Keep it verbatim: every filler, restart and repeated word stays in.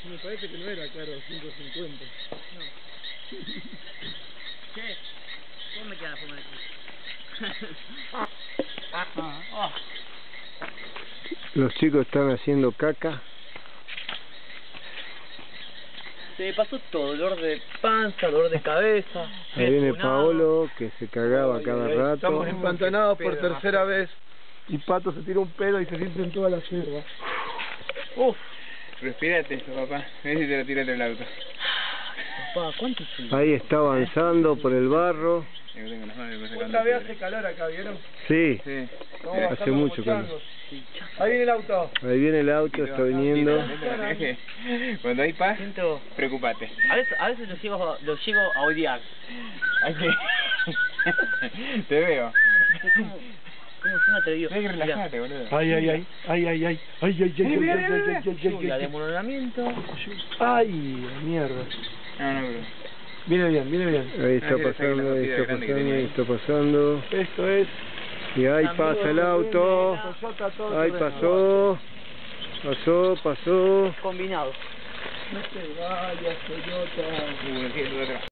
Me parece que no era caro, ciento cincuenta. No. Che, ¿cómo me queda la forma de cruz? Ah. Oh. Los chicos están haciendo caca. Se me pasó todo, dolor de panza, dolor de cabeza. Ahí viene funado. Paolo, que se cagaba cada rato. Estamos empantanados por tercera vez. Y Pato se tira un pedo y se siente en toda la sierra. Uf. Respirate eso, papá. A ver si te lo tiras del auto. Papá, ¿cuánto es? Ahí está avanzando por el barro. Yo tengo las manos y me sacan Otra la vez piedra. hace calor acá, ¿vieron? Sí, Sí. Estamos Eh, hace bajando mucho como calor. changos. Ahí viene el auto. ahí viene el auto, está viniendo. Cuando hay paz, Siento... preocupate. A veces, a veces lo llego, lo llego a odiar. Hay que... Te veo. ¿Cómo, cómo se me atrevió? Hay que relajarte, boludo. Ay, ay, ay. Ay, ay, ay. Ay, ay, ay, ay, ay, ay, ay, ay, La ay, de ay. monolamiento. Ay, la mierda. No, no, bro. Viene bien, viene bien. Ahí está Ah, que le saquen la pasando, ahí cosita está grande que pasando, tenía ahí ahí. está pasando. Esto es... Y ahí pasa el auto. Toyota, todo Ahí terreno. pasó. Pasó, pasó. Combinado. No te vayas, Toyota. Uh, aquí, tú atrás.